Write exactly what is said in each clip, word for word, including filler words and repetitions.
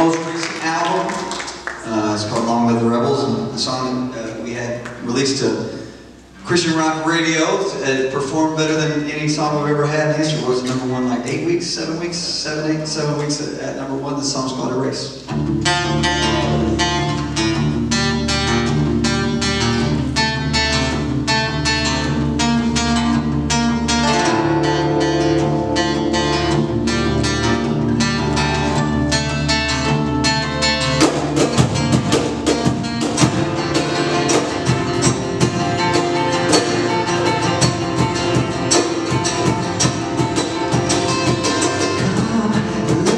most recent album. Uh, it's called Long Live the Rebels, and the song uh, we had released to Christian rock radio. It performed better than any song we've ever had in history. It was number one like eight weeks, seven weeks, seven, eight, seven weeks at, at number one. The song's called Erase.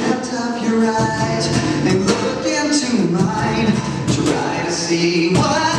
And look into mine, try to see what